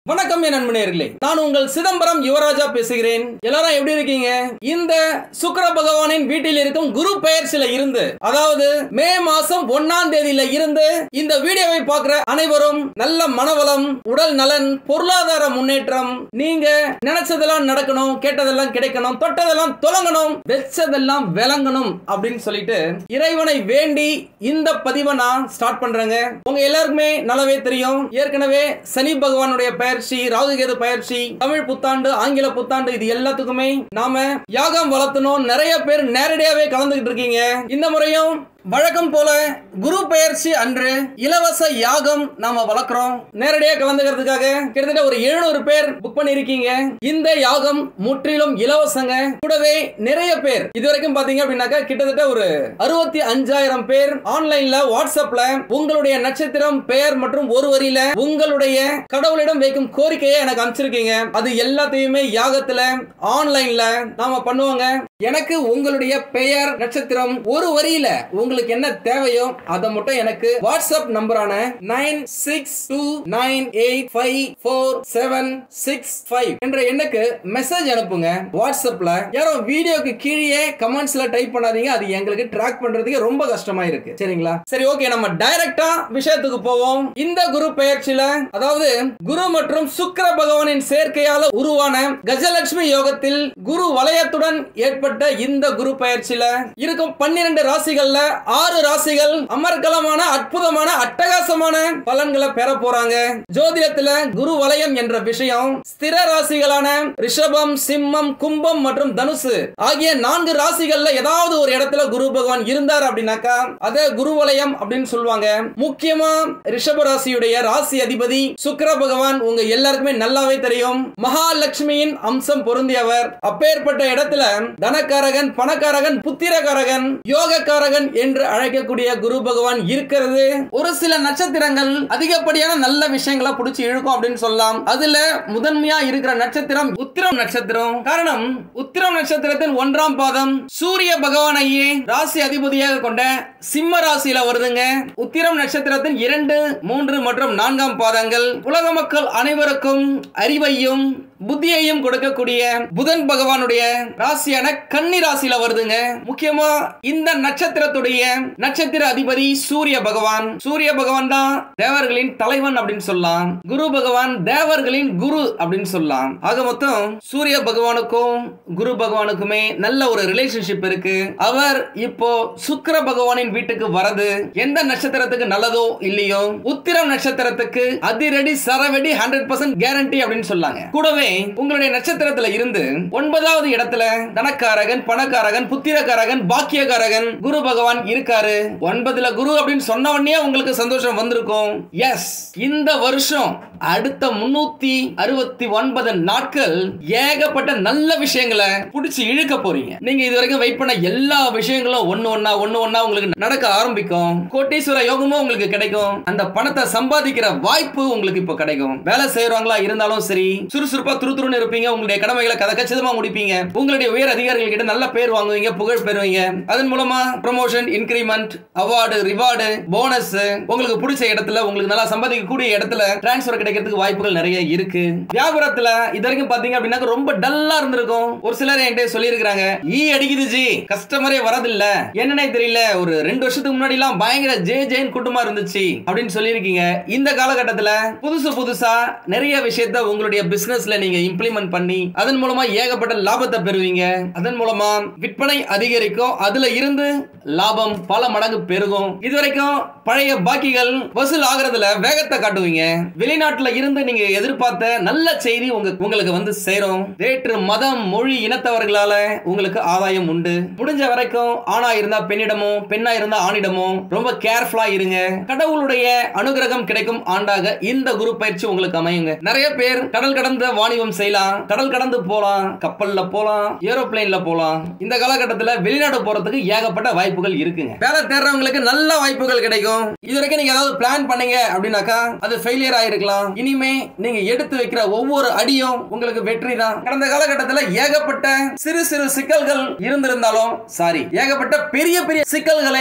வணக்கம் என் நண்பர்களே, நான் உங்கள் சிதம்பரம் யுவராஜா பேசுகிறேன். எல்லாரும் எப்படி இருக்கீங்க? இந்த சுக்கிர பகவானின் வீட்டில் இருக்கும் குரு பெயர்ச்சியில இருந்து, அதாவது மே மாசம் 1ஆம் தேதியில இருந்து இந்த வீடியோவை பார்க்கிற அனைவரும் நல்ல மனவளம், உடல் நலன், பொருளாதார முன்னேற்றம், நீங்க நினைச்சதெல்லாம் நடக்கணும், கேட்டதெல்லாம் கிடைக்கணும், தொட்டதெல்லாம் தொலங்கணும், வெச்சதெல்லாம் விளங்கணும் அப்படின்னு சொல்லிட்டு இறைவனை வேண்டி இந்த பதிவை நான் ஸ்டார்ட் பண்றேங்க. உங்க எல்லாருக்குமே நல்லாவே தெரியும், ஏற்கனவே சனி பகவானுடைய பெயர்ச்சி, ராகுகேது பயிற்சி, தமிழ் புத்தாண்டு, ஆங்கில புத்தாண்டு, இது எல்லாத்துக்குமே நாம யாகம் வளர்த்தணும். நிறைய பேர் நேரடியாவே கலந்துகிட்டு இருக்கீங்க. இந்த முறையும் வழக்கம் போல குரு பெயர்ச்சி அன்று இலவச யாகம் நாம வளர்க்கிறோம். நேரடியா கலந்துக்கிறதுக்காக கிட்டத்தட்ட ஒரு 700 பேர் புக் பண்ணிருக்கீங்க. இந்த யாகம் முற்றிலும் இலவசங்க. கூடவே நிறைய பேர் இதுவரைக்கும் பாத்தீங்க அப்படின்னாக்கா கிட்டத்தட்ட ஒரு 65,000 பேர் ஆன்லைன்ல, வாட்ஸ்அப்ல உங்களுடைய நட்சத்திரம், பெயர் மற்றும் ஒரு வரியில உங்களுடைய கடவுளிடம் வைக்கும் கோரிக்கையை எனக்கு அனுப்பிச்சிருக்கீங்க. அது எல்லாத்தையுமே யாகத்துல ஆன்லைன்ல நாம பண்ணுவாங்க. எனக்கு உங்களுடைய பெயர், நட்சத்திரம், ஒரு வரியில உங்களுக்கு என்ன தேவையோ அதை மட்டும் எனக்கு வாட்ஸ்அப் நம்பரான 9629854765 என்ற எண்ணுக்கு மெசேஜ் அனுப்புங்க. வாட்ஸ்அப்ல யாரும் வீடியோக்கு கீழே கமெண்ட்ஸ்ல டைப் பண்ணாதீங்க, அது எங்களுக்கு ட்ராக் பண்றதுக்கு ரொம்ப கஷ்டமா இருக்கு. சரிங்களா? சரி, ஓகே, நம்ம டைரக்டா விஷயத்துக்கு போவோம். இந்த குரு பெயர்ச்சியில, அதாவது குரு மற்றும் சுக்கிர பகவானின் சேர்க்கையால உருவான கஜலட்சுமி யோகத்தில் குரு வலயத்துடன் ஏற்பட்ட இந்த குரு பெயர்ச்சியில இருக்கும் 12 ராசிகள்ல 6 ராசிகள் அமர்கலமான, அற்புதமான, அட்டகாசமான பலன்களை பெற போறாங்க. ஜோதிடத்துல குரு வலயம் என்ற விஷயம் ஸ்திர ராசிகளான ரிஷபம், சிம்மம், கும்பம் மற்றும் தனுசு ஆகிய 4 ராசிகள்ல ஏதாவது ஒரு இடத்துல குரு பகவான் இருந்தார் அப்படின்னாக்கா அத குரு வலயம் அப்படின்னு சொல்லுவாங்க. முக்கியமா ரிஷப ராசியுடைய ராசி அதிபதி சுக்கிர பகவான் உங்க எல்லாருக்குமே நல்லாவே தெரியும். மகாலட்சுமியின் அம்சம் பொருந்தியவர். அப்பேற்பட்ட இடத்துல தனக்காரகன், பணக்காரகன், புத்திரகாரகன், யோகக்காரகன் என்று அழைக்கக்கூடிய குரு பகவான் இருக்கிறது. ஒரு சில நட்சத்திரங்கள் அதிகப்படியான நல்ல விஷயங்களை பிடிச்சி இழுக்கும் அப்படின்னு சொல்லலாம். அதுல முதன்மையா இருக்கிற நட்சத்திரம் உத்திரம் நட்சத்திரம். காரணம், உத்திரம் நட்சத்திரத்தின் 1ஆம் பாதம் சூரிய பகவானையே ராசி அதிபதியாக கொண்ட சிம்ம ராசியில வருதுங்க. உத்திரம் நட்சத்திரத்தின் 2, 3 மற்றும் 4ஆம் பாதங்கள் உலக மக்கள் அனைவருக்கும் அறிவையும் புத்தியையும் கொடுக்கக்கூடிய புதன் பகவானுடைய ராசியான கன்னி ராசியில வருதுங்க. முக்கியமா இந்த நட்சத்திரத்துடைய நட்சத்திர அதிபதி சூரிய பகவான். சூரிய பகவான் தான் தேவர்களின் தலைவன் அப்படின்னு சொல்லலாம். குரு பகவான் தேவர்களின் குரு அப்படின்னு சொல்லலாம். ஆக மொத்தம் சூரிய பகவானுக்கும் குரு பகவானுக்குமே நல்ல ஒரு ரிலேஷன்ஷிப் இருக்கு. அவர் இப்போ சுக்கிர பகவானின் வீட்டுக்கு வரது எந்த நட்சத்திரத்துக்கு நல்லதோ இல்லையோ, உத்திரம் நட்சத்திரத்துக்கு அதிரடி சரவெடி 100% கேரண்டி அப்படின்னு சொல்லாங்க. கூடவே உங்களுடைய நட்சத்திரத்துல இருந்து 9வது இடத்துல தனக்காரகன், பணக்காரகன், புத்திரக்காரகன், பாக்கியக்காரகன் குரு பகவான் இருக்காரு. 9ல குரு அப்படின்னு சொன்ன உடனே உங்களுக்கு சந்தோஷம் வந்திருக்கும். எஸ், இந்த வருஷம் அடுத்த 369 நாட்கள் ஏகப்பட்ட நல்ல விஷயங்களை புடிச்சு இழுக்க போறீங்க. நீங்க இதுவரைக்கும் வெயிட் பண்ண எல்லா விஷயங்களும் ஒண்ணு ஒண்ணா உங்களுக்கு நடக்க ஆரம்பிக்கும். கோட்டீஸ்வர யோகமும் உங்களுக்கு கிடைக்கும். அந்த பணத்தை சம்பாதிக்கிற வாய்ப்பு உங்களுக்கு இப்ப கிடைக்கும். வேலை செய்யறவங்களா இருந்தாலும் சரி, சுறுசுறுப்பா துருதுருன்னு இருப்பீங்க. உங்களுடைய கடமைகளை கச்சிதமா முடிப்பீங்க. உங்களுடைய உயர் அதிகாரிகள் கிட்ட நல்ல பேர் வாங்குவீங்க, புகழ் பெறுவீங்க. அதன் மூலமா promotion, increment, award, reward, bonus, உங்களுக்கு பிடிச்ச இடத்துல, உங்களுக்கு நல்லா சம்பாதிக்கக்கூடிய இடத்துல டிரான்ஸ்பர் கிடைக்கிறதுக்கு வாய்ப்புகள் நிறைய இருக்கு. வியாபாரத்துல இதுவரைக்கும் பாத்தீங்க அப்படின்னா ரொம்ப டல்லா இருந்திருக்கும். ஒரு சிலர் என்கிட்ட சொல்லி இருக்காங்க, ஈ அடிக்குது ஜி, கஸ்டமரே வரதில்ல, என்னன்னே தெரியல, ஒரு 2 வருஷத்துக்கு முன்னாடி எல்லாம் பயங்கர ஜெயின் கூட்டமா இருந்துச்சு அப்படின்னு சொல்லியிருக்கீங்க. இந்த காலகட்டத்துல புதுசா நிறைய விஷயத்தை உங்களுடைய பிசினஸ்ல நீங்க இம்ப்ளிமெண்ட் பண்ணி அதன் மூலமா ஏகப்பட்ட லாபத்தை பெறுவீங்க. அதன் மூலமா விற்பனை அதிகரிக்கும். அதுல இருந்து லாபம் பல மடங்கு பெருகும். இதுவரைக்கும் பழைய பாக்கிகள் வசூல் ஆகிறதுல வேகத்தை காட்டுவீங்க. வெளிநாட்டுல இருந்து நீங்க எதிர்பார்த்த நல்ல செய்தி உங்களுக்கு வந்து சேரும். வேற்று மதம், மொழி, இனத்தவர்களால உங்களுக்கு ஆதாயம் உண்டு. முடிஞ்ச வரைக்கும் ஆணா இருந்தா பெண்ணிடமோ, பெண்ணா இருந்தா ஆணிடமோ ரொம்ப கேர்ஃபுல்லா இருங்க. கடவுளுடைய அனுகிரகம் கிடைக்கும் ஆண்டாக இந்த குரு பயிற்சி உங்களுக்கு அமையுங்க. நிறைய பேர் கடல் கடந்த வாணிபம் செய்யலாம், கடல் கடந்து போலாம், கப்பல்ல போலாம், ஏரோப்ளேன்ல போலாம். இந்த காலகட்டத்துல வெளிநாடு போறதுக்கு ஏகப்பட்ட வாய்ப்புகள் இருக்குங்க. வேலை தேடுறவங்களுக்கு நல்ல வாய்ப்புகள் கிடைக்கும். இதுவரைக்கும் நீங்க ஏதாவது பிளான் பண்ணீங்க அப்படின்னாக்கா அது ஃபெயிலியர் ஆயிருக்கலாம். இனிமே நீங்க எடுத்து வைக்கிற ஒவ்வொரு அடியும் உங்களுக்கு வெற்றி தான். கடந்த காலகட்டத்துல ஏகப்பட்ட சிறு சிறு சிக்கல்கள் இருந்திருந்தாலும், ஏகப்பட்ட பெரிய பெரிய சிக்கல்களை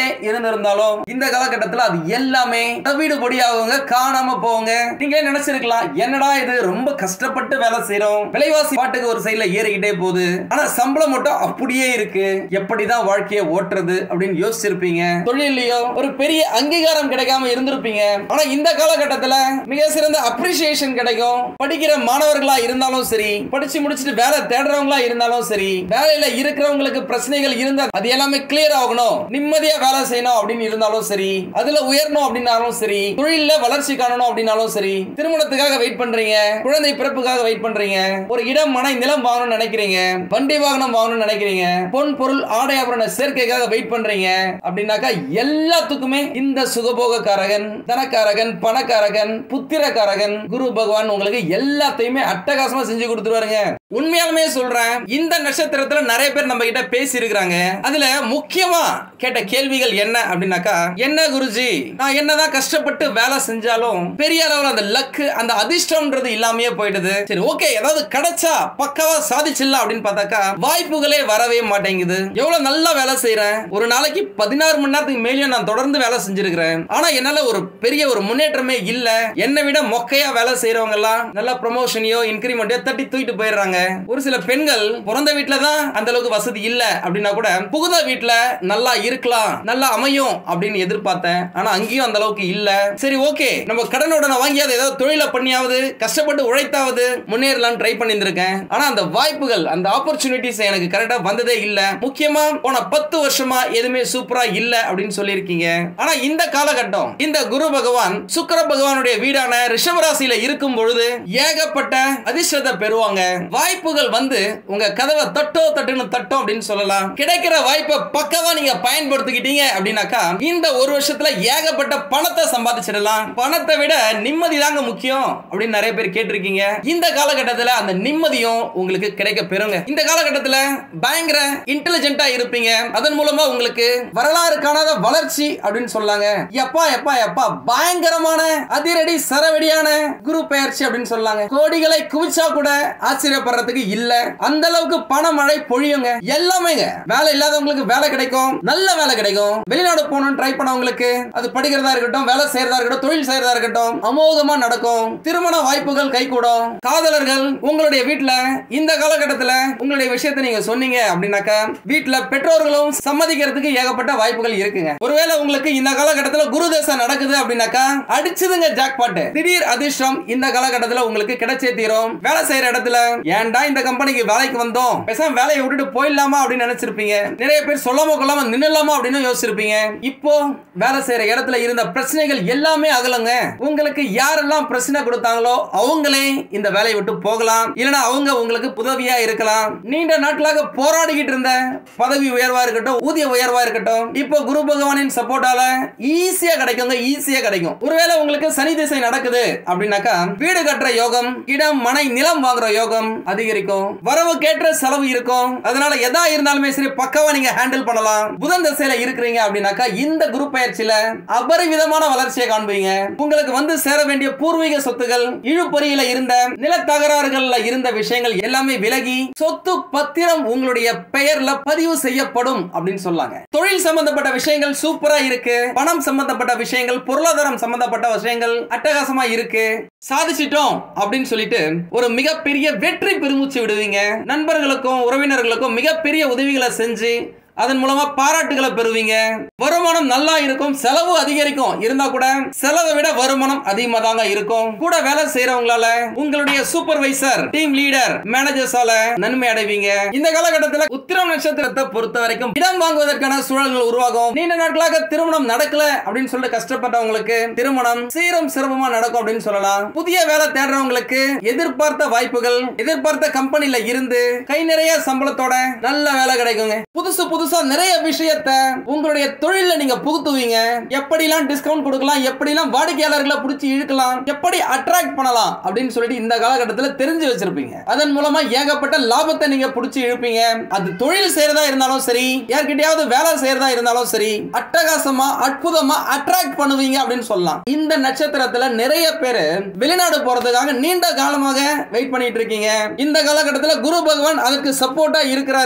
இருந்திருந்தாலும் இந்த காலகட்டத்தில் அது எல்லாமே தவிடு பொடியாகுங்க, காணாம போங்க. நீங்களே நினைச்சிருக்கலாம், என்னடா இது ரொம்ப கஷ்டப்பட்டு வேலை செய்யறோம், விலைவாசி பாட்டுக்கு ஒரு சைடுல ஏறிக்கிட்டே போகுது, ஆனா சம்பளம் மட்டும் அப்படியே இருக்கு, எப்படிதான் வாழ்க்கையை ஓட்டுறது அப்படின்னு யோசிச்சிருப்பீங்க. தொழிலையோ ஒரு பெரிய அங்கீகாரம் கிடைக்காம இருந்திருப்பீங்க. ஆனா இந்த காலகட்டத்தில் மிக சிறந்த அப்ரிசியேஷன் கிடைக்கும். படிக்கிற மாணவர்களா இருந்தாலும் சரி, படிச்சு முடிச்சுட்டு வேலை தேடுறவங்களா இருந்தாலும் சரி, வேலையில இருக்கிறவங்களுக்கு பிரச்சனைகள் இருந்தா அது எல்லாமே கிளியர் ஆகணும், நிம்மதியா வேலை செய்யணும் அப்படின்னு இருந்தாலும் சரி, அதுல உயரணும் அப்படின்னாலும் சரி, தொழில வளர்ச்சி காணணும் அப்படின்னாலும் சரி, திருமணத்துக்காக வெயிட் பண்றீங்க, குழந்தை பிறப்புக்காக வெயிட் பண்றீங்க, ஒரு இடம் மனை நிலம் வாங்கணும்னு நினைக்கிறீங்க, வண்டி வாகனம் வாங்கணும்னு நினைக்கிறீங்க, பொன் பொருள் ஆடை ஆபரண சேர்க்கைக்காக வெயிட் பண்றீங்க அப்படின்னாக்கா எல்லாத்துக்குமே இந்த சுகபோகக்காரகன், தனக்காரகன், பணக்காரகன், புத்திரக்காரகன் குரு பகவான் உங்களுக்கு எல்லாத்தையுமே அட்டகாசமா செஞ்சு கொடுத்துருவாருங்க. உண்மையாலுமே சொல்றேன், இந்த நட்சத்திரத்துல நிறைய பேர் நம்ம கிட்ட பேசி இருக்கிறாங்க. அதுல முக்கியமா கேட்ட கேள்விகள் என்ன அப்படின்னாக்கா, என்ன குருஜி நான் என்னதான் கஷ்டப்பட்டு வேலை செஞ்சாலும் பெரிய அளவுல அந்த லக், அந்த அதிர்ஷ்டம்ன்றது இல்லாமயே போயிடுது. சரி ஓகே, ஏதாவது கிடைச்சா பக்காவா சாதிச்சிடலாம் அப்படின்னு பார்த்தாக்கா வாய்ப்புகளே வரவே மாட்டேங்குது. எவ்வளவு நல்லா வேலை செய்யறேன், ஒரு நாளைக்கு 16 மணி நேரத்துக்கு மேலேயும் நான் தொடர்ந்து வேலை செஞ்சிருக்கிறேன், ஆனா என்னால ஒரு பெரிய ஒரு முன்னேற்றமே இல்ல. என்னை விட மொக்கையா வேலை செய்யறவங்க எல்லாம் நல்ல ப்ரமோஷனையோ இன்கிரிமெண்ட்டோ தட்டி தூக்கிட்டு போயிடுறாங்க. ஒரு சில பெண்கள் பிறந்த வீட்டுல தான் அந்த அளவுக்கு வசதி இல்ல அப்படின்னா கூட புகுந்த வீட்டுல நல்லா இருக்கலாம், நல்லா அமையும் அப்படின்னு எதிர்பார்த்தேன், ஆனா அங்கேயும் அந்த அளவுக்கு இல்ல. சரி ஓகே, நம்ம கடனுடன வாங்கியாவது ஏதாவது தொழிலை பண்ணியாவது கஷ்டப்பட்டு உழைத்தாவது முன்னேறலாம் ட்ரை பண்ணியிருக்கேன். ஆனா அந்த வாய்ப்புகள், அந்த ஆப்பர்ச்சுனிட்டிஸ் எனக்கு கரெக்டா வந்ததே இல்ல. முக்கியமா போன 10 வருஷமா எதுவுமே சூப்பரா இல்ல அப்படின்னு சொல்லியிருக்கீங்க. ஆனா இந்த காலகட்டம் இந்த குரு பகவான் சுக்கிர பகவானுடைய வீடான ரிஷப ராசியில இருக்கும் பொழுது ஏகப்பட்ட அதிர்ஷ்டத்தை பெறுவாங்க. வாய்ப்புகள் வந்து உங்க கதவை தட்டுன்னு தட்டும் அப்படின்னு சொல்லலாம். கிடைக்கிற வாய்ப்பை பக்கவா நீங்க பயன்படுத்திக்கிட்டீங்க அப்படின்னாக்கா இந்த ஒரு வருஷத்துல ஏகப்பட்ட பணத்தை சம்பாதிச்சிடலாம். பணத்தை விட நிம்மதி தாங்க முக்கியம் அப்படின்னு நிறைய பேர் கேட்டிருக்கீங்க. இந்த காலகட்டத்தில் அந்த நிம்மதியும் உங்களுக்கு கிடைக்க பெறுங்க. இந்த காலகட்டத்தில் பயங்கர இன்டெலிஜென்ட்டா இருப்பீங்க. அதன் மூலமா உங்களுக்கு வரலாறு காணாத வளர்ச்சி அப்படின்னு சொல்லாங்க. எப்பா எப்பா எப்பா பயங்கரமான அதிரடி சரவெடியான குரு பெயர்ச்சி அப்படின்னு சொல்லாங்க. கோடிகளை குவிச்சா கூட ஆச்சரியப்படுறதுக்கு இல்ல, அந்த அளவுக்கு பண மழை பொழியுங்க. எல்லாமேங்க. வேலை இல்லாதவங்களுக்கு வேலை கிடைக்கும், நல்ல வேலை கிடைக்கும். வெளிநாடு போகணும்னு ட்ரை பண்ணவங்களுக்கு அது படிக்கிறதா இருக்கட்டும், வேலை செய்யறதா இருக்கட்டும், தொழில் செய்யறதா இருக்கட்டும் அமோகமா நடக்கும். திருமண வாய்ப்புகள் கைகூடும். காதலர்கள் உங்களுடைய வீட்டுல இந்த காலகட்டத்தில் உங்களுடைய விஷயத்தை நீங்க சொன்னீங்க அப்படின்னாக்கா வீட்டுல பெற்றோர்களும் சம்மதிக்கிறதுக்கு ஏகப்பட்ட வாய்ப்புகள் இருக்குங்க. ஒருவேளை உங்களுக்கு இந்த காலகட்டத்தில் குரு தசை நடக்குது அப்படின்னாக்கா அடிச்சதுங்க ஜாக்பாட். திடீர் அதிர்ஷ்டம் இந்த காலகட்டத்தில் உங்களுக்கு கிடைச்சே தீரும். வேலை செய்யற இடத்துல ஏன்டா இந்த கம்பெனிக்கு வேலைக்கு வந்தோம், பேசாம வேலையை விட்டுட்டு போயிடலாமா அப்படின்னு நினைச்சிருப்பீங்க. நிறைய பேர் சொல்லாம கொள்ளாம நின்னலாமா அப்படின்னு யோசிச்சிருப்பீங்க. இப்போ வேலை செய்யற இடத்துல இருந்த பிரச்சனைகள் எல்லாமே அகலுங்க. உங்களுக்கு யாரெல்லாம் பிரச்சனை கொடுத்தாங்களோ அவங்களே இந்த வேலையை விட்டு போகலாம், இல்லனா அவங்க உங்களுக்கு உதவியா இருக்கலாம். நீண்ட நாட்களாக போராடிக்கிட்டு இருந்த பதவி உயர்வா இருக்கட்டும், ஊதிய உயர்வா இருக்கட்டும், இப்போ குரு பகவானின் சப்போர்ட்டால ஈஸியா கிடைக்குங்க, ஈஸியா கிடைக்கும். ஒருவேளை உங்களுக்கு சனி திசை நடக்குது அப்படின்னாக்கா வீடு கட்டுற யோகம், இடம் மனை நிலம் வாங்குற யோகம் அதிகரிக்கும். வரவு கேட்ட செலவு இருக்கும். அதனால எதா இருந்தாலுமே சரி பக்கவா நீங்க ஹேண்டில் பண்ணலாம். புதன் திசையில இருக்கிறீங்க அப்படின்னாக்கா இந்த குரு பயிற்சியில அபரிவிதமான வளர்ச்சியை காண்பீங்க. உங்களுக்கு வந்து சேர வேண்டிய பூர்வீக சொத்துகள், இழுபறியில இருந்த நில தகராறுகள்ல இருந்த விஷயங்கள் எல்லாமே விலகி சொத்து பத்திரம் உங்களுடைய பெயர்ல பதிவு செய்யப்படும் அப்படின்னு சொல்லாங்க. தொழில் சம்பந்தப்பட்ட விஷயங்கள் சூப்பரா இருக்கு. பணம் சம்பந்தப்பட்ட விஷயங்கள், பொருளாதாரம் சம்பந்தப்பட்ட விஷயங்கள் அட்டகாசமா இருக்கு. சாதிச்சிட்டோம் அப்படின்னு சொல்லிட்டு ஒரு மிகப்பெரிய வெற்றி பெருமூச்சு விடுவீங்க. நண்பர்களுக்கும் உறவினர்களுக்கும் மிகப்பெரிய உதவிகளை செஞ்சு அதன் மூலமா பாராட்டுகளை பெறுவீங்க. வருமானம் நல்லா இருக்கும், செலவு அதிகரிக்கும். இருந்தா கூட செலவை விட வருமானம் அதிகமா தாங்க இருக்கும். கூட வேலை செய்யறவங்களால, உங்களுடைய சூப்பர்வைசர், டீம் லீடர், மேனேஜர்ஸால நன்மை அடைவீங்க. இந்த காலகட்டத்தில் உத்திரம் நட்சத்திரத்தை பொறுத்த வரைக்கும் இடம் வாங்குவதற்கான சூழல்கள் உருவாகும். நீண்ட நாட்களாக திருமணம் நடக்கல அப்படின்னு சொல்லிட்டு கஷ்டப்பட்டவங்களுக்கு திருமணம் சீரும் சிறப்புமா நடக்கும் அப்படின்னு சொல்லலாம். புதிய வேலை தேடுறவங்களுக்கு எதிர்பார்த்த வாய்ப்புகள், எதிர்பார்த்த கம்பெனில இருந்து கை நிறைய சம்பளத்தோட நல்ல வேலை கிடைக்குங்க. புதுசு நிறைய விஷயத்தை உங்களுடைய தொழில நீங்க புகுத்துவீங்க. எப்படிலாம் டிஸ்கவுண்ட் கொடுக்கலாம், எப்படிலாம் வாடிக்கையாளர்களை பிடிச்சி இழுக்கலாம், எப்படி அட்ராக்ட் பண்ணலாம் அப்படின்னு சொல்லிட்டு இந்த காலகட்டத்தில் தெரிஞ்சு வச்சிருப்பீங்க. அதன் மூலமா ஏகப்பட்ட லாபத்தை நீங்க பிடிச்சி இழுப்பீங்க. அது தொழில் செய்யறதா இருந்தாலும் சரி, யார்கிட்டயாவது வேலை செய்யறதா இருந்தாலும் சரி, அட்டகாசமா அற்புதமா அட்ராக்ட் பண்ணுவீங்க அப்படின்னு சொல்லலாம். இந்த நட்சத்திரத்துல நிறைய பேர் வெளிநாடு போறதுக்காக நீண்ட காலமாக வெயிட் பண்ணிட்டு இருக்கீங்க. இந்த காலகட்டத்தில் குரு பகவான் அதற்கு சப்போர்ட்டா இருக்கிறாரு.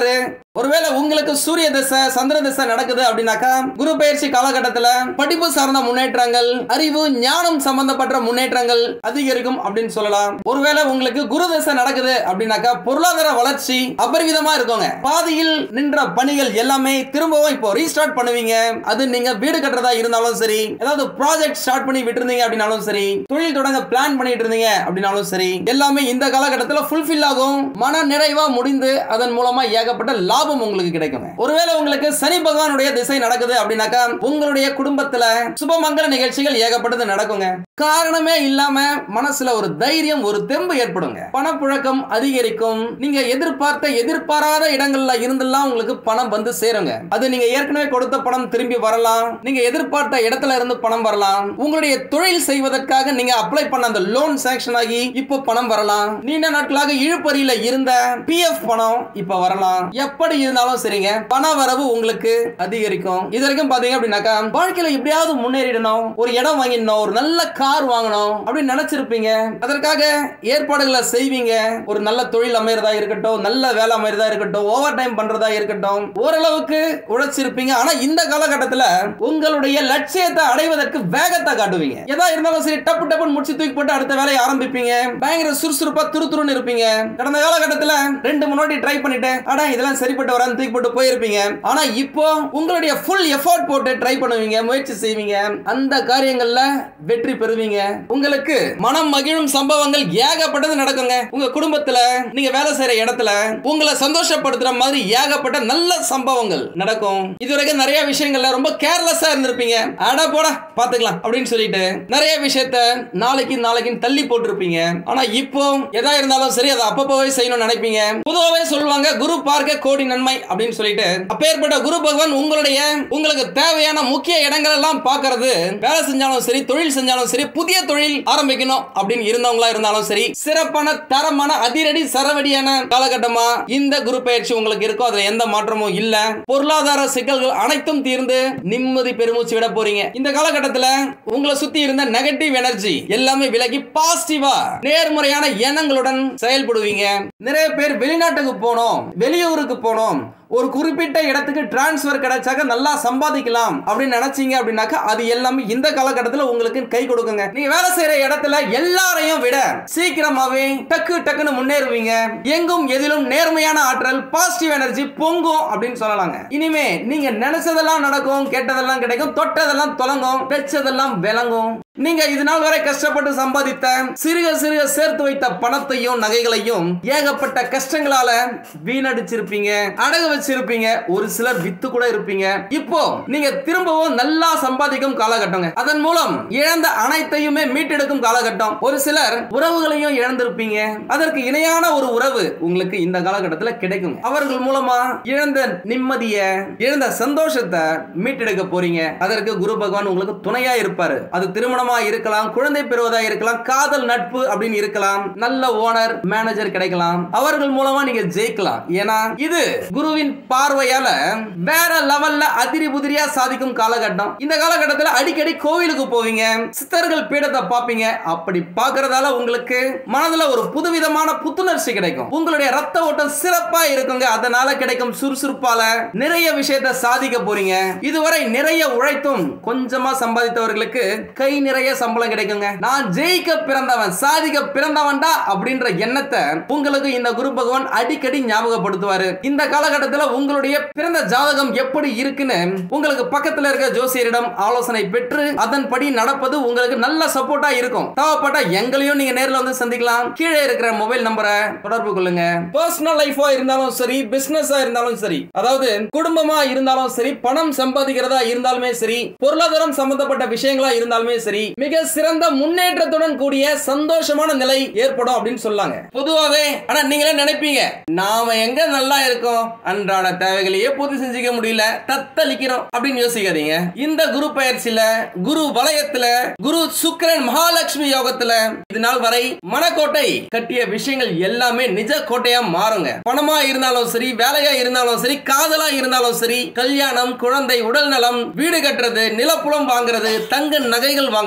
ஒருவேளை உங்களுக்கு சூரிய திசை சந்திர திசை நடக்குது அப்படின்னாக்கா குரு பயிற்சி காலகட்டத்தில் படிப்பு சார்ந்த முன்னேற்றங்கள், அறிவு ஞானம் சம்பந்தப்பட்ட முன்னேற்றங்கள் அதிகரிக்கும் அப்படின்னு சொல்லலாம். ஒருவேளை உங்களுக்கு குரு திசை நடக்குது அப்படின்னாக்கா பொருளாதார வளர்ச்சி அபரிவிதமா இருக்குங்க. பாதியில் நின்ற பணிகள் எல்லாமே திரும்பவும் இப்போ ரீஸ்டார்ட் பண்ணுவீங்க. அது நீங்க வீடு கட்டுறதா இருந்தாலும் சரி, ஏதாவது ப்ராஜெக்ட் ஸ்டார்ட் பண்ணி விட்டுருந்தீங்க அப்படின்னாலும் சரி, தொழில் தொடங்க பிளான் பண்ணிட்டு இருந்தீங்க அப்படின்னாலும் சரி, எல்லாமே இந்த காலகட்டத்தில் ஃபுல்ஃபில் ஆகும். மன நிறைவா முடிந்து அதன் மூலமா ஏகப்பட்ட லாபம் உங்களுக்கு கிடைக்கும். ஒருவேளை உங்களுக்கு சனி பகவானுடைய திசை நடக்குது அப்படின்னாக்கா உங்களுடைய குடும்பத்துல சுபமங்கல நிகழ்ச்சிகள் ஏகப்பட்டது நடக்குங்க. காரணமே இல்லாம மனசுல ஒரு தைரியம், ஒரு தெம்பு ஏற்படுங்க. பணப்புழக்கம் அதிகரிக்கும். நீங்க எதிர்பாராத இடங்கள்ல இருந்தெல்லாம் உங்களுக்கு பணம் வந்து சேருங்க. அது நீங்க ஏற்கனவே கொடுத்த பணம் திரும்பி வரலாம், நீங்க எதிர்பார்த்த இடத்துல இருந்து பணம் வரலாம், உங்களுடைய தொழில் செய்வதற்காக நீங்க அப்ளை பண்ண அந்த லோன் சாங்ஷன் ஆகி இப்போ பணம் வரலாம், நீண்ட நாட்களாக இழுபறியில இருந்த பிஎஃப் பணம் இப்ப வரலாம். எப்படி இருந்தாலும் சரிங்க, பண வரவு உங்களுக்கு அதிகரிக்கும். இது வரைக்கும் பாத்தீங்க அப்படின்னாக்கா வாழ்க்கையில எப்படியாவது முன்னேறிடணும், ஒரு இடம் வாங்கிடணும், ஒரு நல்ல கார் வாங்கணும் அப்படின்னு நினைச்சிருப்பீங்க. அதற்காக ஏற்பாடுகளை செய்வீங்க. ஒரு நல்ல தொழில் அமைறதா இருக்கட்டும், நல்ல வேலை அமைறதா இருக்கட்டும், ஓவர் டைம் பண்றதா இருக்கட்டும், ஓரளவுக்கு உழைச்சிருப்பீங்க. ஆனா இந்த காலகட்டத்தில் உங்களுடைய லட்சியத்தை அடைவதற்கு வேகத்தை காட்டுவீங்க. எதா இருந்தாலும் சரி டப்பு டப்புன்னு முடிச்சு தூக்கி போட்டு அடுத்த வேலையை ஆரம்பிப்பீங்க. பயங்கர சுறுசுறுப்பா துருதுருன்னு இருப்பீங்க. கடந்த காலகட்டத்தில் 2-3 வாட்டி ட்ரை பண்ணிட்டு அடா இதெல்லாம் சரிப்பட்டு வரான்னு தூக்கி போட்டு போயிருப்பீங்க. ஆனா இப்போ உங்களுடைய ஃபுல் எஃபோர்ட் போட்டு ட்ரை பண்ணுவீங்க, முயற்சி செய்வீங்க. அந்த காரியங்கள்ல வெற்றி பெறுவீங்க. உங்களுக்கு மனம் மகிழும் சம்பவங்கள் ஏகப்பட்டது நடக்குங்க. உங்க குடும்பத்துல, நீங்க வேலை செய்யற இடத்துல உங்களை சந்தோஷப்படுத்துற மாதிரி ஏகப்பட்ட நல்ல சம்பவங்கள் நடக்கும். இதுவரைக்கும் நிறைய விஷயங்கள்ல ரொம்ப கேர்லெஸ்ஸா இருந்திருப்பீங்க. அட போடா பாத்துக்கலாம் அப்படின்னு சொல்லிட்டு நிறைய விஷயத்த நாளைக்கு தள்ளி போட்டிருப்பீங்க. ஆனா இப்போ எதா இருந்தாலும் சரி அதை அப்பப்பவே செய்யணும்னு நினைப்பீங்க. பொதுவாகவே சொல்லுவாங்க குரு பார்க்க கோடி நன்மை அப்படின்னு சொல்லிட்டு. அப்பேற்பட்ட குரு பகவான் உங்களுக்கு தேவையான முக்கிய இடங்கள் எல்லாம் பார்க்கிறது. வேலை செஞ்சாலும் சரி, தொழில் செஞ்சாலும் சரி, புதிய தொழில் ஆரம்பிக்கணும் அப்படின்னு இருந்தவங்களா இருந்தாலும் சரி, சிறப்பான தரமான அதிரடி சரவடியான காலகட்டமா இந்த குரு பயிற்சி உங்களுக்கு இருக்கும். அதுல எந்த மாற்றமும் இல்ல. பொருளாதார சிக்கல்கள் அனைத்தும் தீர்ந்து நிம்மதி பெருமூச்சு விட போறீங்க. இந்த காலகட்டத்தில் உங்களை சுத்தி இருந்த நெகட்டிவ் எனர்ஜி எல்லாமே விலகி பாசிட்டிவா நேர்மறையான எண்ணங்களுடன் செயல்படுவீங்க. நிறைய பேர் வெளிநாட்டுக்கு போனோம், வெளியூருக்கு போனோம், ஒரு குறிப்பிட்ட இடத்துக்கு டிரான்ஸ்ஃபர் கிடைச்சாக்க நல்லா சம்பாதிக்கலாம் அப்படின்னு நினைச்சீங்க அப்படின்னாக்கா அது எல்லாமே இந்த காலகட்டத்தில் உங்களுக்கு கை கொடுக்குங்க. நீங்க வேலை செய்யற இடத்துல எல்லாரையும் விட சீக்கிரமாவே டக்குன்னு முன்னேறுவீங்க. எங்கும் எதிலும் நேர்மையான ஆற்றல், பாசிட்டிவ் எனர்ஜி பொங்கும் அப்படின்னு சொல்லலாங்க. இனிமே நீங்க நினைச்சதெல்லாம் நடக்கும், கேட்டதெல்லாம் கிடைக்கும், தொட்டதெல்லாம் தொலங்கும், பெற்றதெல்லாம் விளங்கும். நீங்க இது நாள் வரை கஷ்டப்பட்டு சம்பாதித்த சிறுக சேர்த்து வைத்த பணத்தையும் நகைகளையும் ஏகப்பட்ட கஷ்டங்களால வீணடிச்சிருப்பீங்க, அடகு வச்சிருப்பீங்க, ஒரு சிலர் வித்து கூட இருப்பீங்க. இப்போ நீங்க திரும்பவும் நல்லா சம்பாதிக்கும் காலகட்டங்க. அதன் மூலம் இழந்த அனைத்தையுமே மீட்டெடுக்கும் காலகட்டம். ஒரு சிலர் உறவுகளையும் இழந்திருப்பீங்க. அதற்கு இணையான ஒரு உறவு உங்களுக்கு இந்த காலகட்டத்தில் கிடைக்கும். அவர்கள் மூலமா இழந்த நிம்மதிய, இழந்த சந்தோஷத்தை மீட்டெடுக்க போறீங்க. அதற்கு குரு பகவான் உங்களுக்கு துணையா இருப்பாரு. அது திருமணமா இருக்கலாம், குழந்தை பெறுவதா இருக்கலாம், காதல் நட்பு அப்படின்னு இருக்கலாம், நல்ல ஓனர் மேனேஜர் கிடைக்கலாம். அவர்கள் மூலமா நீங்க ஜெயிக்கலாம். ஏன்னா இது குருவின் பார்வையால வேற லெவல்ல அதிரி புதிரியா சாதிக்கும் காலகட்டம். இந்த காலகட்டத்தில் அடிக்கடி கோவிலுக்கு போவீங்க, சித்தர்கள் பீடத்தை பார்ப்பீங்க. அப்படி பார்க்கறதால உங்களுக்கு மனதுல ஒரு புதுவிதமான புத்துணர்ச்சி கிடைக்கும். உங்களுடைய ரத்த ஓட்டம் சிறப்பா இருக்குங்க. அதனால கிடைக்கும் சுறுசுறுப்பால நிறைய விஷயத்தை சாதிக்க போறீங்க. இதுவரை நிறைய உழைத்தும் கொஞ்சமா சம்பாதித்தவர்களுக்கு கை நிறைய சம்பளம் கிடைக்குங்க. நான் ஜெயிக்க பிறந்தவன், சாதிக்க பிறந்தவன்டா அப்படின்ற எண்ணத்தை உங்களுக்கு இந்த குரு பகவான் அடிக்கடி ஞாபகப்படுத்துவாரு. இந்த காலகட்டத்தில் உங்களுடைய பிறந்த ஜாதகம் எப்படி இருக்குன்னு உங்களுக்கு பக்கத்தில் இருக்க ஜோசியரிடம் ஆலோசனை பெற்று அதன்படி நடப்பது உங்களுக்கு நல்ல சப்போர்ட்டா இருக்கும். தேவைப்பட்ட எங்களையும் நீங்க நேரில் வந்து சந்திக்கலாம். கீழே இருக்கிற மொபைல் நம்பரை தொடர்பு கொள்ளுங்க. பர்சனல் லைஃபா இருந்தாலும் சரி, பிசினஸா இருந்தாலும் சரி, அதாவது குடும்பமா இருந்தாலும் சரி, பணம் சம்பாதிக்கிறதா இருந்தாலுமே சரி, பொருளாதாரம் சம்பந்தப்பட்ட விஷயங்களா இருந்தாலுமே சரி, மிக சிறந்த முன்னேற்றத்துடன் கூடிய சந்தோஷமான நிலை ஏற்படும் அப்படின்னு சொல்லாங்க பொதுவாவே. ஆனா நீங்களே நினைப்பீங்க, நாம எங்க நல்லா இருக்கோம், அன்றாட தேவைகளையே பூர்த்தி செஞ்சுக்க முடியல, தத்தளிக்கிறோம் அப்படின்னு யோசிக்காதீங்க. இந்த குரு பயிற்சியில, குரு வலயத்துல, குரு சுக்கிரன் மகாலட்சுமி யோகத்துல இது நாள் வரை மனக்கோட்டை கட்டிய விஷயங்கள் எல்லாமே நிஜ கோட்டையா மாறுங்க. பணமா இருந்தாலும் சரி, வேலையா இருந்தாலும் சரி, காதலா இருந்தாலும் சரி, கல்யாணம், குழந்தை, உடல் நலம், வீடு கட்டுறது, நிலப்புலம் வாங்குறது, தங்க நகைகள் வாங்குறது,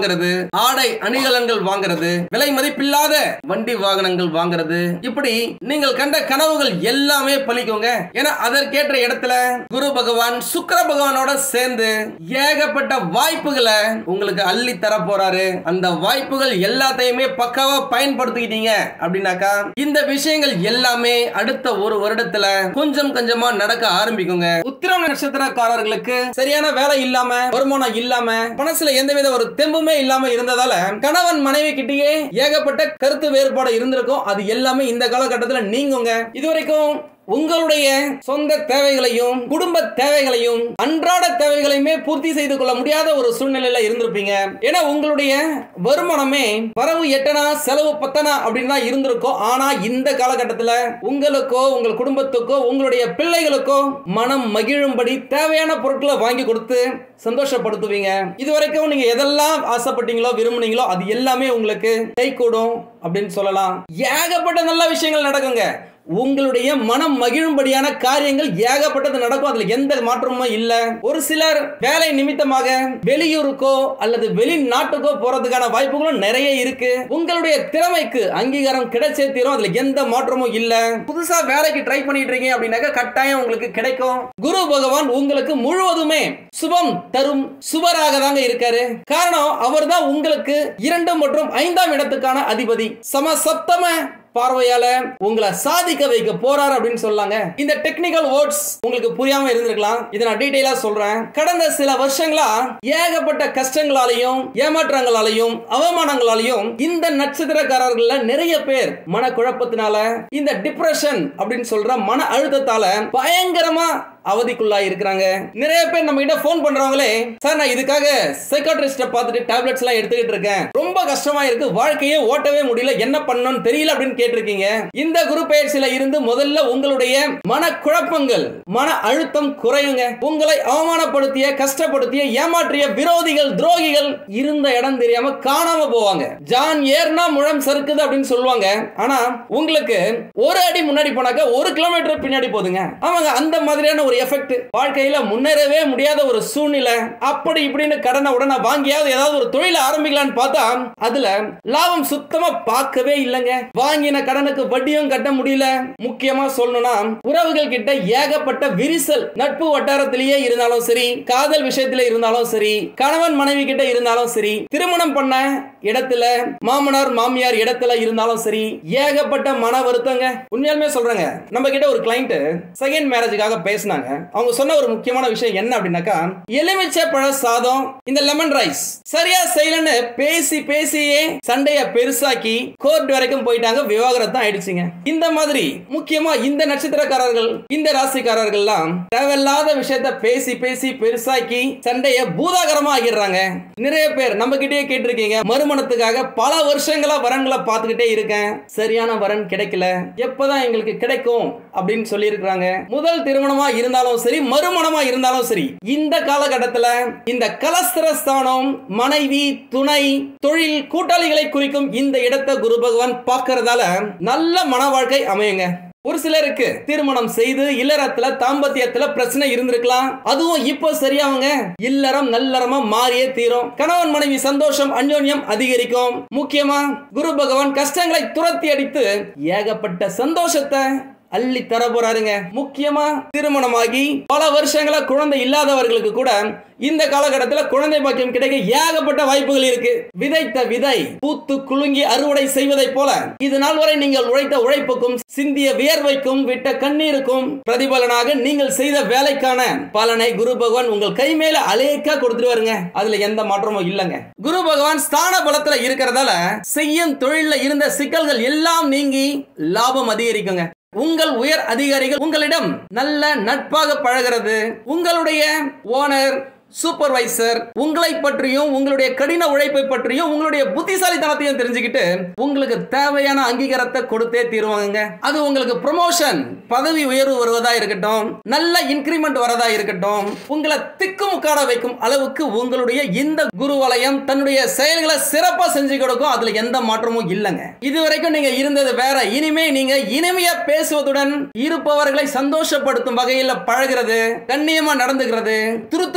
வாங்குறது, ஆடை அணிகலன்கள் வாங்குறது, விலை மதிப்பில்லாத வண்டி வாகனங்கள் வாங்குறது, இப்படி நீங்கள் கண்ட கனவுகள் எல்லாமே பலிக்குங்க. ஏன்னா அதற்கேற்ற இடத்துல குரு பகவான் சுக்கிர பகவானோட சேர்ந்து ஏகப்பட்ட வாய்ப்புகளை உங்களுக்கு அள்ளி தர போறாரு. அந்த வாய்ப்புகள் எல்லாத்தையுமே பக்காவா பயன்படுத்திக்கிட்டீங்க அப்படின்னாக்கா இந்த விஷயங்கள் எல்லாமே அடுத்த ஒரு வருடத்துல கொஞ்சம் கொஞ்சமா நடக்க ஆரம்பிக்குங்க. உத்திரம் நட்சத்திரக்காரர்களுக்கு சரியான வேலை இல்லாம, வருமானம் இல்லாம, மனசுல எந்தவித ஒரு தெம்புமே இல்லாம இருந்ததால கணவன் மனைவி கிட்டயே ஏகப்பட்ட கருத்து வேறுபாடு இருந்திருக்கும். அது எல்லாமே இந்த காலகட்டத்தில் நீங்குங்க. இதுவரைக்கும் உங்களுடைய சொந்த தேவைகளையும் குடும்ப தேவைகளையும் அன்றாட தேவைகளையுமே பூர்த்தி செய்து கொள்ள முடியாத ஒரு சூழ்நிலையில இருந்திருப்பீங்க. ஏன்னா உங்களுடைய வருமானமே வரவு எட்டனா செலவு பத்தனா அப்படின்னு தான் இருந்திருக்கும். ஆனா இந்த காலகட்டத்தில் உங்களுக்கோ உங்கள் குடும்பத்துக்கோ உங்களுடைய பிள்ளைகளுக்கோ மனம் மகிழும்படி தேவையான பொருட்களை வாங்கி கொடுத்து சந்தோஷப்படுத்துவீங்க. இதுவரைக்கும் நீங்க எதெல்லாம் ஆசைப்பட்டீங்களோ விரும்புனீங்களோ அது எல்லாமே உங்களுக்கு கை கூடும் அப்படின்னு சொல்லலாம். ஏகப்பட்ட நல்ல விஷயங்கள் நடக்குங்க. உங்களுடைய மனம் மகிழும்படியான காரியங்கள் ஏகப்பட்டது நடக்கும். அதுல எந்த மாற்றமும் இல்ல. ஒரு சிலர் வேலை நிமித்தமாக வெளியூருக்கோ அல்லது வெளிநாட்டுக்கோ போறதுக்கான வாய்ப்புகளும் நிறைய இருக்கு. உங்களுடைய திறமைக்கு அங்கீகாரம் கிடைச்சே தீரும். அதுல எந்த மாற்றமும் இல்ல. புதுசா வேலைக்கு ட்ரை பண்ணிட்டு இருக்கீங்க அப்படின்னாக்க கட்டாயம் உங்களுக்கு கிடைக்கும். குரு பகவான் உங்களுக்கு முழுவதுமே சுபம் தரும் சுபராக தாங்க இருக்காரு. காரணம் அவர் தான் உங்களுக்கு 2 மற்றும் 5ஆம் இடத்துக்கான அதிபதி. சமசப்தம பார்வையால உங்களை சாதிக்க வைக்க போறார் அப்படின்னு சொல்லாங்க. இந்த டெக்னிக்கல் வேர்ட்ஸ் உங்களுக்கு புரியாம இருந்திருக்கலாம். இதை நான் டீடைலா சொல்றேன். கடந்த சில வருஷங்களா ஏகப்பட்ட கஷ்டங்களாலையும் ஏமாற்றங்களாலையும் அவமானங்களாலையும் இந்த நட்சத்திரக்காரர்கள நிறைய பேர் மனக்குழப்பத்தினால இந்த டிப்ரெஷன் அப்படின்னு சொல்ற மன அழுத்தத்தால பயங்கரமா அவதிக்குள்ளாய் இருக்கிறாங்க. நிறைய பேர் நம்ம கிட்ட போன் பண்றவங்களே, சார் நான் இதுக்காக சைக்காட்ரிஸ்ட பார்த்துட்டு டேப்லெட்ஸ் எல்லாம் எடுத்துக்கிட்டு இருக்கேன், ரொம்ப கஷ்டமா இருக்கு, வாழ்க்கையே ஓட்டவே முடியல, என்ன பண்ணணும்னு தெரியல அப்படின்னு கேட்டிருக்கீங்க. இந்த குரு பெயர்ச்சியில இருந்து முதல்ல உங்களுடைய மனக்குழப்பங்கள் மன அழுத்தம் குறையுங்க. உங்களை அவமானப்படுத்திய கஷ்டப்படுத்திய ஏமாற்றிய விரோதிகள் துரோகிகள் இருந்த இடம் தெரியாம காணாம போவாங்க. ஜான் ஏர்னா முழம் சறுக்குது அப்படின்னு சொல்லுவாங்க. ஆனா உங்களுக்கு ஒரு அடி முன்னாடி போனாக்க 1 கிலோமீட்டர் பின்னாடி போதுங்க. அவங்க அந்த மாதிரியான ஒரு எஃபெக்ட். வாழ்க்கையில முன்னேறவே முடியாத ஒரு சூழ்நிலை. அப்படி இப்படின்னு கடனை உடனே வாங்கியாவது ஏதாவது ஒரு தொழில ஆரம்பிக்கலாம்னு பார்த்தா அதுல லாபம் சுத்தமா பார்க்கவே இல்லைங்க. வாங்கின கடனுக்கு வட்டியும் கட்ட முடியல. முக்கியமா சொல்லணும்னா உறவுகள் கிட்ட ஏகப்பட்ட விரிசல். நட்பு வட்டாரத்திலேயே இருந்தாலும் சரி, காதல் விஷயத்திலே இருந்தாலும் சரி, கணவன் மனைவி கிட்ட இருந்தாலும் சரி, திருமணம் பண்ண இடத்துல மாமனார் மாமியார் இடத்துல இருந்தாலும் சரி, ஏகப்பட்ட மன வருத்தங்க. உண்மையாலுமே சொல்றேங்க, நம்ம கிட்ட ஒரு கிளைண்ட் செகண்ட் மேரேஜுக்காக பேசினாங்க. அவங்க சொன்ன ஒரு முக்கியமான விஷயம் என்ன அப்படின்னாக்கா, எலுமிச்சை பழ சாதம் இந்த லெமன் ரைஸ் சரியா செய்யலன்னு பேசி பேசியே சண்டைய பெருசாக்கி கோர்ட் வரைக்கும் போயிட்டாங்க. விவாகரத்து ஆயிடுச்சுங்க. இந்த மாதிரி முக்கியமா இந்த நட்சத்திரக்காரர்கள் இந்த ராசிக்காரர்கள்லாம் தேவையில்லாத விஷயத்த பேசி பேசி பெருசாக்கி சண்டைய பூதாகரமா ஆகிடுறாங்க. நிறைய பேர் நம்ம கிட்டே கேட்டிருக்கீங்க, மறுமணத்துக்காக பல வருஷங்களா வரன்களை பார்த்துக்கிட்டே இருக்கேன், சரியான வரன் கிடைக்கல, எப்பதான் எங்களுக்கு கிடைக்கும் அப்படின்னு சொல்லி இருக்கிறாங்க. முதல் திருமணமா இருந்தாலும் சரி, மறுமணமா இருந்தாலும் சரி, இந்த காலகட்டத்தில் இந்த கலஸ்திரஸ்தானம் மனைவி துணை தொழில் கூட்டாளிகளை குறிக்கும் இந்த இடத்தை குரு பகவான் பார்க்கறதால நல்ல மன வாழ்க்கை அமையுங்க. ஒரு சிலருக்கு திருமணம் செய்து இல்லறத்துல தாம்பத்தியத்துல பிரச்சனை இருந்திருக்கலாம். அதுவும் இப்போ சரியாவுங்க. இல்லறம் நல்லறமா மாறியே தீரும். கணவன் மனைவி சந்தோஷம் அந்யோன்யம் அதிகரிக்கும். முக்கியமா குரு பகவான் கஷ்டங்களை துரத்தி அடித்து ஏகப்பட்ட சந்தோஷத்தை அள்ளி தர போறாருங்க. முக்கியமா திருமணமாகி பல வருஷங்களா குழந்தை இல்லாதவர்களுக்கு கூட இந்த காலகட்டத்தில் குழந்தை பாக்கியம் கிடைக்க ஏகப்பட்ட வாய்ப்புகள் இருக்கு. விதைத்த விதை பூத்து குலுங்கி அறுவடை செய்வதை போல இது நாள் வரை நீங்கள் உழைத்த உழைப்புக்கும் சிந்திய வியர்வைக்கும் விட்ட கண்ணீருக்கும் பிரதிபலனாக நீங்கள் செய்த வேலைக்கான பலனை குரு பகவான் உங்கள் கை மேல அலேக்கா கொடுத்துருவாருங்க. அதுல எந்த மாற்றமும் இல்லைங்க. குரு பகவான் ஸ்தான பலத்துல இருக்கிறதால செய்யும் தொழில இருந்த சிக்கல்கள் எல்லாம் நீங்கி லாபம் அதிகரிக்குங்க. உங்கள் உயர் அதிகாரிகள் உங்களிடம் நல்ல நட்பாக பழகிறது. உங்களுடைய ஓனர் சூப்பர்வைசர் உங்களை பற்றியும் உங்களுடைய கடின உழைப்பை பற்றியும் உங்களுடைய புத்திசாலித்தனத்தையும் தெரிஞ்சுக்கிட்டு உங்களுக்கு தேவையான அங்கீகாரத்தை கொடுத்தே தீருவாங்க. அது உங்களுக்கு ப்ரமோஷன் பதவி உயர்வு வருவதா இருக்கட்டும், நல்ல இன்கிரிமெண்ட் வரதா இருக்கட்டும், உங்களை திக்குமுக்காட வைக்கும் அளவுக்கு உங்களுடைய இந்த குரு வலயம் தன்னுடைய செயல்களை சிறப்பா செஞ்சு கொடுக்கும். அதுல எந்த மாற்றமும் இல்லைங்க. இதுவரைக்கும் நீங்க இருந்தது வேற. இனிமே நீங்க இனிமையா பேசுவதுடன் இருப்பவர்களை சந்தோஷப்படுத்தும் வகையில் பழகிறது, கண்ணியமா நடந்துகிறது, துருதுருன்னு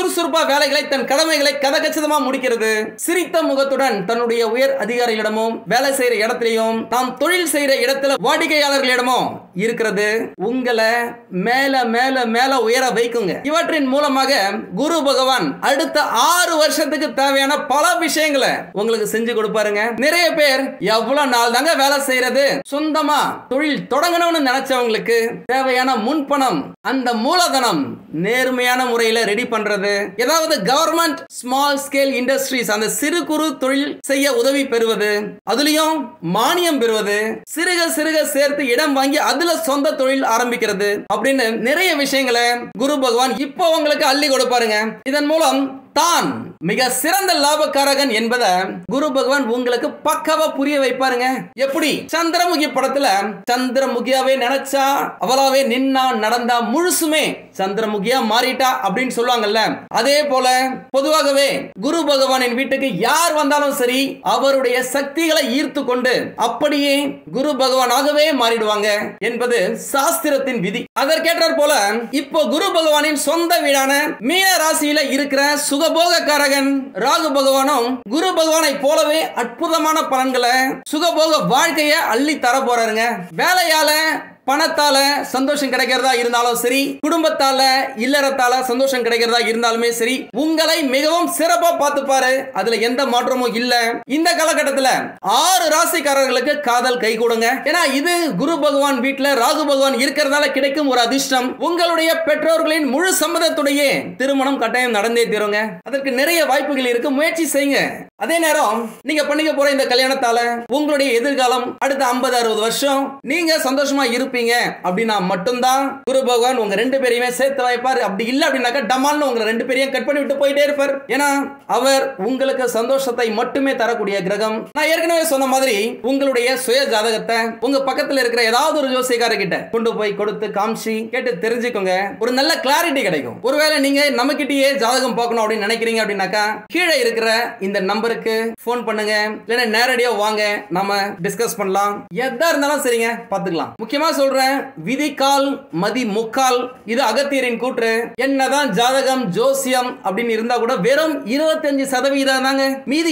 சுறுசுறுப்பா வேலைகளை தன் கடமைகளை கதகச்சிதமா முடிக்கிறது. சிரித்த முகத்துடன் தன்னுடைய உயர் அதிகாரிகளிடமும் வேலை செய்யற இடத்திலையும் நாம் தொழில் செய்யற இடத்துல வாடிக்கையாளர்களிடமும் இருக்கிறது உங்களை மேல மேல மேல உயர வைக்குங்க. இவற்றின் மூலமாக குரு பகவான் அடுத்த 6 வருஷத்துக்கு தேவையான பல விஷயங்களை உங்களுக்கு செஞ்சு கொடுப்பாருங்க. நிறைய பேர் எவ்வளவு நாள் தாங்க வேலை செய்யறது, சொந்தமா தொழில் தொடங்கணும்னு நினைச்சவங்களுக்கு தேவையான முன்பணம், அந்த மூலதனம் நேர்மையான முறையில் ரெடி பண்றது, ஏதாவது கவர்மெண்ட் ஸ்மால் ஸ்கேல் இண்டஸ்ட்ரீஸ் அந்த சிறு குறு தொழில் செய்ய உதவி பெறுவது, அதுலயும் மானியம் பெறுவது, சிறுக சிறுக சேர்த்து இடம் வாங்கி அதுல சொந்த தொழில் ஆரம்பிக்கிறது அப்படின்னு நிறைய விஷயங்களை குரு பகவான் இப்போ உங்களுக்கு அள்ளி கொடுப்பாருங்க. இதன் மூலம் தான் மிக சிறந்த லாபக்காரகன் என்பதை குரு பகவான் உங்களுக்கு பக்காவா புரிய வைப்பாருங்க. எப்படி சந்திரமுகி படத்துல சந்திரமுகியாவே நினைச்சா அவளாவே நின்னா நடந்தா முழுசுமே சந்திரமுகியா மாறிட்டா அப்படின்னு சொல்லுவாங்கல்ல, அதே போல பொதுவாகவே குரு பகவானின் வீட்டுக்கு யார் வந்தாலும் சரி அவருடைய சக்திகளை ஈர்த்து கொண்டு அப்படியே குரு பகவானாகவே மாறிடுவாங்க என்பது சாஸ்திரத்தின் விதி. அதற்கேற்றார் போல இப்போ குரு பகவானின் சொந்த வீடான மீன ராசியில இருக்கிற சுகபோகக்காரகன் ராகு பகவானும் குரு பகவானை போலவே அற்புதமான பலன்களை சுகபோக வாழ்க்கையை அள்ளி தர போறாருங்க. வேலையால பணத்தால சந்தோஷம் கிடைக்கிறதா இருந்தாலும் சரி, குடும்பத்தால இல்லறத்தால சந்தோஷம் கிடைக்கிறதா இருந்தாலுமே சரி, உங்களை மிகவும் சிறப்பா பார்த்துப்பாரு. அதுல எந்த மாற்றமும் இல்ல. இந்த காலகட்டத்தில் 6 ராசிக்காரர்களுக்கு காதல் கை கொடுங்க. ஏன்னா இது குரு பகவான் வீட்டுல ராகு பகவான் இருக்கிறதால கிடைக்கும் ஒரு அதிர்ஷ்டம். உங்களுடைய பெற்றோர்களின் முழு சம்மதத்துடைய திருமணம் கட்டாயம் நடந்தே தீருங்க. அதற்கு நிறைய வாய்ப்புகள் இருக்கு, முயற்சி செய்யுங்க. அதே நேரம் நீங்க பண்ணிக்க போற இந்த கல்யாணத்தால உங்களுடைய எதிர்காலம் அடுத்த 50-60 வருஷம் நீங்க சந்தோஷமா இருப்பீங்க அப்படின்னா மட்டும்தான் குரு பகவான் உங்க 2 பேரையுமே சேர்த்து வைப்பார். அப்படி இல்ல அப்படின்னாக்கா டமால்னு உங்க 2 பேரையும் கட் பண்ணி விட்டு போயிட்டே இருப்பார். ஏன்னா அவர் உங்களுக்கு சந்தோஷத்தை மட்டுமே தரக்கூடிய கிரகம். நான் ஏற்கனவே சொன்ன மாதிரி உங்களுடைய சுய ஜாதகத்தை உங்க பக்கத்துல இருக்கிற ஏதாவது ஒரு ஜோசியக்காரர்கிட்ட கொண்டு போய் கொடுத்து காமிச்சு கேட்டு தெரிஞ்சுக்கோங்க. ஒரு நல்ல கிளாரிட்டி கிடைக்கும். ஒருவேளை நீங்க நம்ம கிட்டயே ஜாதகம் பார்க்கணும் அப்படின்னு நினைக்கிறீங்க அப்படின்னாக்கா கீழே இருக்கிற இந்த நம்பருக்கு போன் பண்ணுங்க, இல்லைன்னா நேரடியா வாங்க, நாம டிஸ்கஸ் பண்ணலாம். எதா இருந்தாலும் சரிங்க, பாத்துக்கலாம். முக்கியமா சொல்றேன், விதிக்கால் மதி முக்கால், இது அகத்தியரின் கூற்று. என்னதான் ஜாதகம் ஜோசியம் அப்படின்னு இருந்தா கூட வெறும் 25% தாங்க. மீதி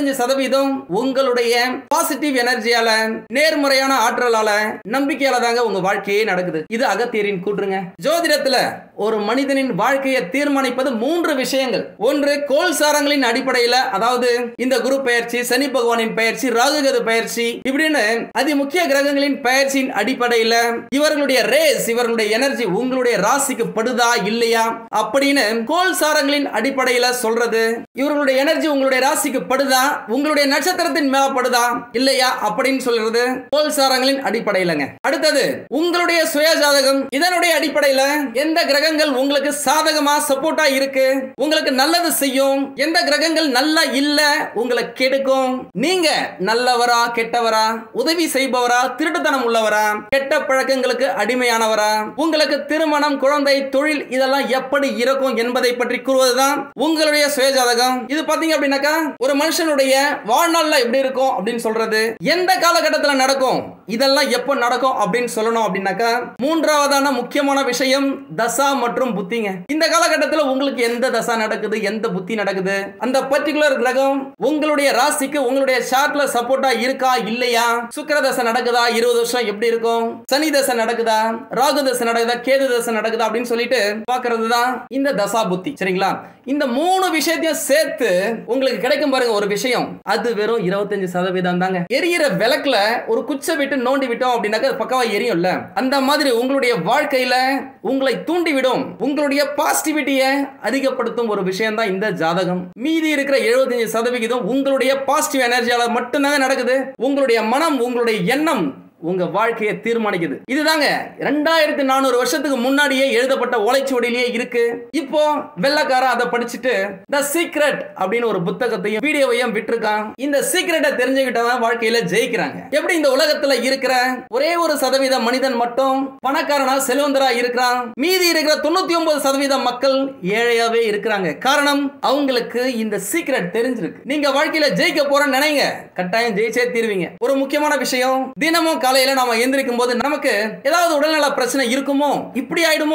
75% உங்களுடைய பாசிட்டிவ் எனர்ஜியால, நேர்மறையான ஆற்றலால, நம்பிக்கையால தாங்க உங்க வாழ்க்கையே நடக்குது. இது அகத்தியரின் கூற்றுங்க. ஜோதிடத்துல ஒரு மனிதனின் வாழ்க்கையை தீர்மானிப்பது 3 விஷயங்கள். ஒன்று கோல் சாரங்களின் அடிப்படையில், அதாவது இந்த குரு பெயர்ச்சி, சனி பகவானின் பெயர்ச்சி, ராகுகது பெயர்ச்சி, இப்படின்னு அதி முக்கிய கிரகங்களின் பெயர்ச்சியின் அடிப்படையில் இவர்களுடைய ரேஸ், இவர்களுடைய எனர்ஜி உங்களுடைய ராசிக்கு படுதா இல்லையா அப்படின்னு கோல் சாரங்களின் அடிப்படையில் சொல்றது. இவர்களுடைய எனர்ஜி உங்களுடைய ராசிக்கு படுதா, உங்களுடைய நட்சத்திரத்தின் மேல படுதா இல்லையா அப்படின்னு சொல்றது கோல் சாரங்களின் அடிப்படையிலங்க. அடுத்தது உங்களுடைய சுய ஜாதகம். இதனுடைய அடிப்படையில் எந்த கிரகங்கள் உங்களுக்கு சாதகமா சப்போர்ட்டா இருக்கு, உங்களுக்கு நல்லது செய்யும், எந்த கிரகங்கள் நல்லா இல்ல உங்களை கெடுக்கும், நீங்க நல்லவரா கெட்டவரா, உதவி செய்பவரா திருட்டுத்தனம் உள்ளவரா, கெட்ட பழக்கங்களுக்கு அடிமையானவரா, உங்களுக்கு திருமணம், குழந்தை, தொழில் இதெல்லாம் எப்படி இருக்கும் என்பதை பற்றி கூறுவதுதான் உங்களுடைய சுயஜாதகம். இது பாத்தீங்க அப்படின்னாக்கா ஒரு மனுஷனுடைய வாழ்நாள்ல எப்படி இருக்கும் அப்படின்னு சொல்றது, எந்த காலகட்டத்தில் நடக்கும், இதெல்லாம் எப்ப நடக்கும் அப்படின்னு சொல்லணும் அப்படின்னாக்கா மூன்றாவதான முக்கியமான விஷயம் தசா மற்றும் புத்திங்க. இந்த காலகட்டத்தில் உங்களுக்கு எந்த தசா நடக்குது, எந்த புத்தி நடக்குது, அந்த பர்டிகுலர் கிரகம் உங்களுடைய ராசிக்கு உங்களுடைய சார்ட்ல சப்போர்ட்டா இருக்கா இல்லையா, சுக்கிர தசை நடக்குதா 20 வருஷம் எப்படி இருக்கும், சனி தசை நடக்குதா, ராகு தசை நடக்குதா, கேது தசை நடக்குதா அப்படின்னு சொல்லிட்டு பாக்குறது தான் இந்த தசா புத்தி. சரிங்களா? இந்த 3 விஷயத்தையும் சேர்த்து உங்களுக்கு கிடைக்கும் பாருங்க ஒரு விஷயம், அது வெறும் 25% தாங்க. எரியிற விளக்குல ஒரு குச்சை விட்டு நோண்டி விட்டோம் அப்படின்னாக்க பக்கவா எரியும்ல, அந்த மாதிரி உங்களுடைய வாழ்க்கையில உங்களை தூண்டிவிடும், உங்களுடைய பாசிட்டிவிட்டியை அதிகப்படுத்தும் ஒரு விஷயம் தான் இந்த ஜாதகம். மீதி இருக்கிற 75% உங்களுடைய பாசிட்டிவ் எனர்ஜியால மட்டும்தாங்க நடக்குது. உங்களுடைய மனம், உங்களுடைய எண்ணம் உங்க வாழ்க்கையை தீர்மானிக்குது. இதுதாங்க 2400 வருஷத்துக்கு முன்னாடியே எழுதப்பட்ட ஓலைச்சுவடியிலேயே இருக்கு. இப்போ வெள்ளக்காரன் அதை படிச்சுட்டு தி சீக்ரெட் அப்படின்னு ஒரு புத்தகத்தையும் வீடியோவையும் விட்டுருக்கான். இந்த சீக்ரெட்டை தெரிஞ்சுக்கிட்டவன் வாழ்க்கையில ஜெயிக்கிறாங்க. எப்படி இந்த உலகத்துல இருக்கிற ஒரே 1% மனிதன் மட்டும் பணக்காரனா செல்வந்தரா இருக்கிறான், மீதி இருக்கிற 99% மக்கள் ஏழையாவே இருக்கிறாங்க. காரணம் அவங்களுக்கு இந்த சீக்ரெட் தெரிஞ்சிருக்கு. நீங்க வாழ்க்கையில ஜெயிக்க போறேன்னு நினைங்க, கட்டாயம் ஜெயிச்சே தீர்வீங்க. ஒரு முக்கியமான விஷயம், தினமும் காலையில நாம எந்திரிக்கும் போது நமக்கு ஏதாவது உடல்நல பிரச்சனை இருக்குமோ, இப்படி ஆயிடுமோ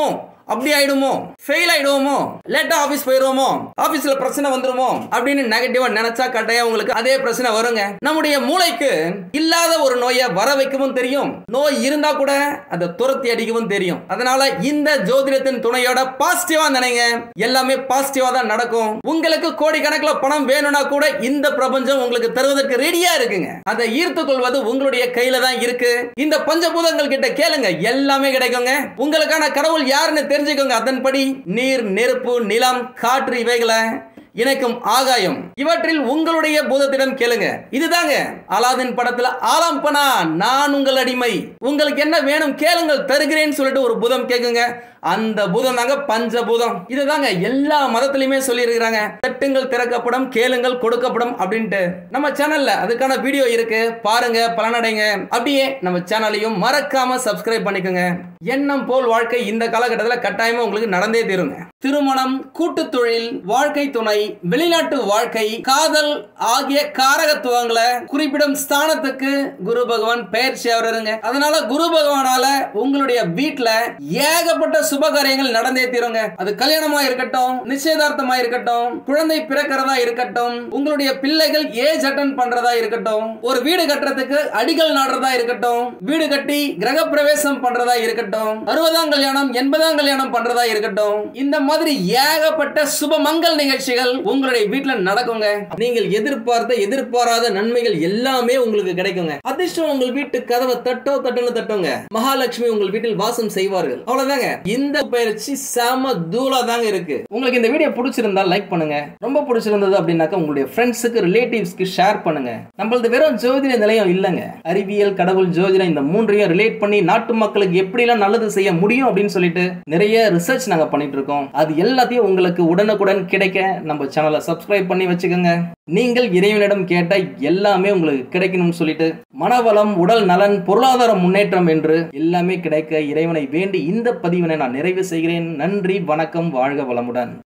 அப்படி ஆயிடுமோ, ஃபெயில் ஆயிடுவோமோ, லேட்டா ஆபீஸ் போயிடுவோமோ, ஆபீஸ்ல பிரச்சனை வந்துருமோ அப்படின்னு நெகட்டிவா நினைச்சா கட்டாயம் உங்களுக்கு அதே பிரச்சனை வருங்க. நம்முடைய மூளைக்கு இல்லாத ஒரு நோயை வர வைக்கவும் தெரியும், நோய் இருந்தா கூட அதை துரத்தி அடிக்கவும் தெரியும். அதனால இந்த ஜோதிடத்தின் துணையோட பாசிட்டிவா நினைங்க, எல்லாமே பாசிட்டிவா தான் நடக்கும். உங்களுக்கு கோடிக்கணக்கில் பணம் வேணும்னா கூட இந்த பிரபஞ்சம் உங்களுக்கு தருவதற்கு ரெடியா இருக்குங்க. அதை ஈர்த்து கொள்வது உங்களுடைய கையில தான் இருக்கு. இந்த பஞ்சபூதங்கள் கிட்ட கேளுங்க, எல்லாமே கிடைக்குங்க. உங்களுக்கான கடவுள் யாருன்னு தெரிஞ்சுக்கோங்க. அதன்படி நீர், நெருப்பு, நிலம், காற்று இவைகளை இணைக்கும் ஆகாயம், இவற்றில் உங்களுடைய பூதத்திடம் கேளுங்க. இதுதாங்க அலாதின் படத்துல ஆலம்பனா நான் உங்கள் அடிமை, உங்களுக்கு என்ன வேணும் கேளுங்கள் தருகிறேன்னு சொல்லிட்டு ஒரு பூதம் கேக்குங்க. அந்த பூதம் தாங்க பஞ்சபூதம். இதுதாங்க எல்லா மதத்திலுமே சொல்லி இருக்கிறாங்க. தட்டுங்கள் திறக்கப்படும், கேளுங்கள் கொடுக்கப்படும் அப்படின்ட்டு. நம்ம சேனல்ல அதுக்கான வீடியோ இருக்கு, பாருங்க, பலனடைங்க. அப்படியே நம்ம சேனலையும் மறக்காம சப்ஸ்கிரைப் பண்ணிக்கோங்க. எண்ணம் போல் வாழ்க்கை இந்த காலகட்டத்தில் கட்டாயமா உங்களுக்கு நடந்தே தீருங்க. திருமணம், கூட்டு தொழில், வாழ்க்கை துணை, வெளிநாட்டு வாழ்க்கை, காதல் ஆகிய காரகத்துவங்களை குறிப்பிடும் ஸ்தானத்துக்கு குரு பகவான் பெயர்ச்சி ஆவறாருங்க. அதனால குரு பகவானால உங்களுடைய வீட்டுல ஏகப்பட்ட சுப காரியங்கள் நடந்தே தீருங்க. அது கல்யாணமா இருக்கட்டும், நிச்சயதார்த்தமா இருக்கட்டும், குழந்தை பிறக்கிறதா இருக்கட்டும், உங்களுடைய பிள்ளைகள் ஏஜ் அட்டன் பண்றதா இருக்கட்டும், ஒரு வீடு கட்டுறதுக்கு அடிகள் நாடுறதா இருக்கட்டும், வீடு கட்டி கிரக பிரவேசம் பண்றதா இருக்கட்டும், 60ஆம் கல்யாணம் 80ஆம் கல்யாணம் பண்றதா இருக்கட்டும், இந்த மாதிரி ஏகப்பட்ட சுப மங்கல் நிகழ்ச்சிகள் உங்களுடைய வீட்டுல நடக்குங்க. நீங்கள் எதிர்பாராத நன்மைகள் எல்லாமே உங்களுக்கு கிடைக்குங்க. அதிர்ஷ்டம் உங்கள் வீட்டு கதவை தட்டுன்னு தட்டுங்க. மகாலட்சுமி உங்கள் வீட்டில் வாசம் செய்வார்கள். அவ்வளவுதாங்க. இந்த பயிற்சி செம தூளா தாங்க இருக்கு. உங்களுக்கு இந்த வீடியோ பிடிச்சிருந்தா லைக் பண்ணுங்க. ரொம்ப பிடிச்சிருந்தது அப்படின்னாக்க உங்களுடைய ஃப்ரெண்ட்ஸுக்கு, ரிலேட்டிவ்ஸ்க்கு ஷேர் பண்ணுங்க. நம்மளது வெறும் ஜோதிட நிலையம் இல்லங்க, அறிவியல், கடவுள், ஜோதிடம் இந்த மூன்றையும் ரிலேட் பண்ணி நாட்டு மக்களுக்கு எப்படிலாம் நல்லது செய்ய முடியும் அப்படின்னு சொல்லிட்டு நிறைய ரிசர்ச் நாங்க பண்ணிட்டு இருக்கோம். அது எல்லாத்தையும் உங்களுக்கு உடனுக்குடன் கிடைக்க நம்ம சேனலை சப்ஸ்கிரைப் பண்ணி வச்சுக்கோங்க. நீங்கள் இறைவனிடம் கேட்ட எல்லாமே உங்களுக்கு கிடைக்கணும்னு சொல்லிட்டு மனவளம், உடல் நலன், பொருளாதார முன்னேற்றம் என்று எல்லாமே கிடைக்க இறைவனை வேண்டி இந்த பதிவினை நான் நிறைவு செய்கிறேன். நன்றி, வணக்கம், வாழ்க வளமுடன்.